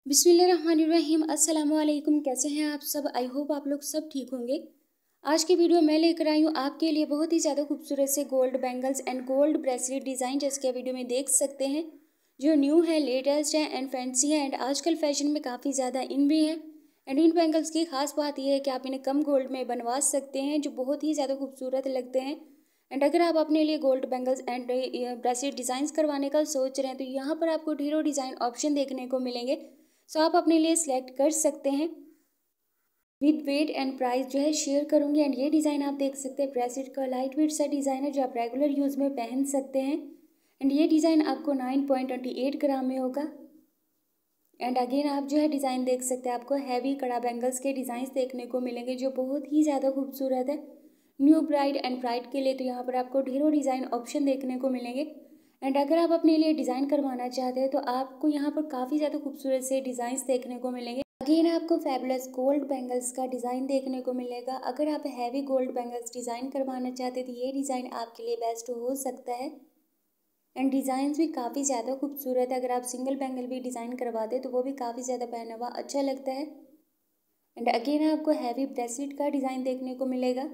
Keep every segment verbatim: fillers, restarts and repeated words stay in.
बिस्मिल्लाहिर्रहमानिर्रहीम। अस्सलाम वालेकुम। कैसे हैं आप सब? आई होप आप लोग सब ठीक होंगे। आज की वीडियो मैं लेकर आई हूँ आपके लिए बहुत ही ज़्यादा खूबसूरत से gold bangles and gold bracelet design, जैसे कि वीडियो में देख सकते हैं, जो न्यू है, लेटेस्ट है एंड फैंसी है एंड आजकल फैशन में काफ़ी ज़्यादा इन भी हैं। एंड इन बैंगल्स की खास बात यह है कि आप इन्हें कम गोल्ड में बनवा सकते हैं, जो बहुत ही ज़्यादा खूबसूरत लगते हैं। एंड अगर आप अपने लिए gold bangles and bracelet designs करवाने का सोच रहे हैं तो यहाँ पर आपको ढेरों डिज़ाइन ऑप्शन देखने को मिलेंगे, सो आप अपने लिए सिलेक्ट कर सकते हैं। विद वेट एंड प्राइस जो है शेयर करूंगी। एंड ये डिज़ाइन आप देख सकते हैं, ब्रेसलेट का लाइट वेट सा डिज़ाइन है जो आप रेगुलर यूज़ में पहन सकते हैं। एंड ये डिज़ाइन आपको nine point twenty eight gram में होगा। एंड अगेन आप जो है डिज़ाइन देख सकते हैं, आपको हैवी कड़ा बैंगल्स के डिज़ाइन देखने को मिलेंगे जो बहुत ही ज़्यादा खूबसूरत है। न्यू ब्राइड एंड ब्राइड के लिए तो यहाँ पर आपको ढेरों डिज़ाइन ऑप्शन देखने को मिलेंगे। एंड अगर आप अपने लिए डिज़ाइन करवाना चाहते हैं तो आपको यहाँ पर काफ़ी ज़्यादा खूबसूरत से डिज़ाइंस देखने को मिलेंगे। अगेन आपको फैबुलस गोल्ड बैंगल्स का डिज़ाइन देखने को मिलेगा। अगर आप हैवी गोल्ड बैंगल्स डिज़ाइन करवाना चाहते हैं तो ये डिज़ाइन आपके लिए बेस्ट हो सकता है। एंड डिज़ाइंस भी काफ़ी ज़्यादा खूबसूरत है। अगर आप सिंगल बैंगल भी डिज़ाइन करवाते तो वो भी काफ़ी ज़्यादा पहना हुआ अच्छा लगता है। एंड अगेन आपको हैवी ब्रेसलेट का डिज़ाइन देखने को मिलेगा।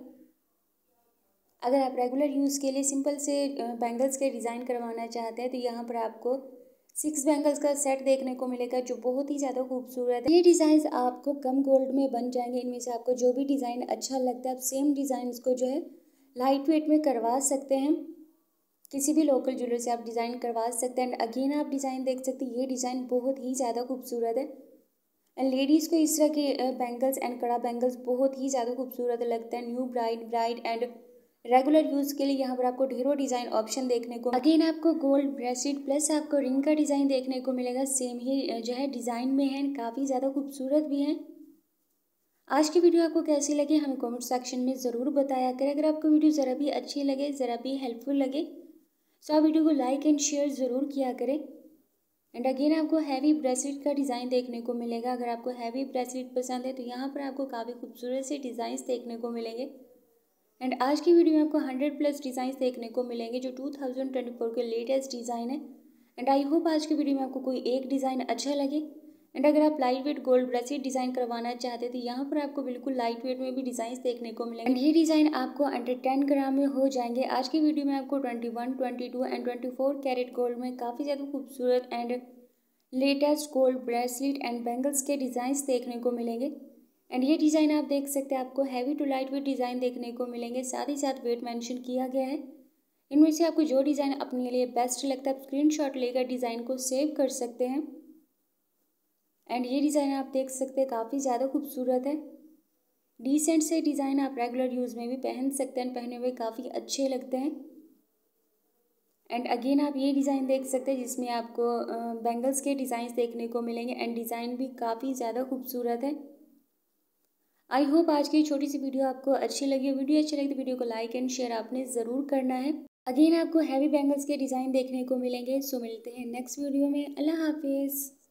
अगर आप रेगुलर यूज़ के लिए सिंपल से बैंगल्स के डिज़ाइन करवाना चाहते हैं तो यहाँ पर आपको सिक्स बैंगल्स का सेट देखने को मिलेगा जो बहुत ही ज़्यादा खूबसूरत है। ये डिज़ाइंस आपको कम गोल्ड में बन जाएंगे। इनमें से आपको जो भी डिज़ाइन अच्छा लगता है आप सेम डिज़ाइंस को जो है लाइट वेट में करवा सकते हैं। किसी भी लोकल ज्वेलर से आप डिज़ाइन करवा सकते हैं। एंड अगेन आप डिज़ाइन देख सकते हैं, ये डिज़ाइन बहुत ही ज़्यादा खूबसूरत है। एंड लेडीज़ को इस तरह के बैंगल्स एंड कड़ा बैंगल्स बहुत ही ज़्यादा खूबसूरत लगता है। New bride bride and regular use के लिए यहाँ पर आपको ढेरों डिज़ाइन ऑप्शन देखने को। अगेन आपको गोल्ड ब्रेसलेट प्लस आपको रिंग का डिज़ाइन देखने को मिलेगा। सेम ही जो है डिज़ाइन में है, काफ़ी ज़्यादा खूबसूरत भी है। आज की वीडियो आपको कैसी लगी हमें कमेंट सेक्शन में ज़रूर बताया करें। अगर आपको वीडियो ज़रा भी अच्छी लगे, ज़रा भी हेल्पफुल लगे तो आप वीडियो को लाइक एंड शेयर ज़रूर किया करें। एंड अगेन आपको हैवी ब्रेसलेट का डिज़ाइन देखने को मिलेगा। अगर आपको हैवी ब्रेसलेट पसंद है तो यहाँ पर आपको काफ़ी खूबसूरत से डिज़ाइंस देखने को मिलेंगे। एंड आज की वीडियो में आपको हंड्रेड प्लस डिज़ाइंस देखने को मिलेंगे जो टू थाउजेंड ट्वेंटी फोर के लेटेस्ट डिज़ाइन है। एंड आई होप आज की वीडियो में आपको कोई एक डिज़ाइन अच्छा लगे। एंड अगर आप light weight gold bracelet design करवाना चाहते थे, यहाँ पर आपको बिल्कुल लाइट वेट में भी डिज़ाइंस देखने को मिलेंगे। एंड ये डिज़ाइन आपको अंडर टेन ग्राम में हो जाएंगे। आज की वीडियो में आपको twenty one, twenty two and twenty four carat gold में काफ़ी ज़्यादा खूबसूरत and latest gold bracelet and bangles के डिज़ाइंस देखने को मिलेंगे। एंड ये डिज़ाइन आप देख सकते हैं, आपको heavy to light weight design देखने को मिलेंगे। साथ ही साथ वेट मेंशन किया गया है। इनमें से आपको जो डिज़ाइन अपने लिए बेस्ट लगता है आप स्क्रीनशॉट लेकर डिज़ाइन को सेव कर सकते हैं। एंड ये डिज़ाइन आप देख सकते हैं, काफ़ी ज़्यादा खूबसूरत है। डिसेंट से डिज़ाइन आप रेगुलर यूज़ में भी पहन सकते हैं, पहने हुए काफ़ी अच्छे लगते हैं। एंड अगेन आप ये डिज़ाइन देख सकते हैं जिसमें आपको बैंगल्स के डिज़ाइन देखने को मिलेंगे। एंड डिज़ाइन भी काफ़ी ज़्यादा खूबसूरत है। आई होप आज की छोटी सी वीडियो आपको अच्छी लगी। वीडियो अच्छी लगी तो वीडियो को लाइक एंड शेयर आपने ज़रूर करना है। अगेन आपको हैवी बैंगल्स के डिज़ाइन देखने को मिलेंगे। सो मिलते हैं नेक्स्ट वीडियो में। अल्लाह हाफिज़।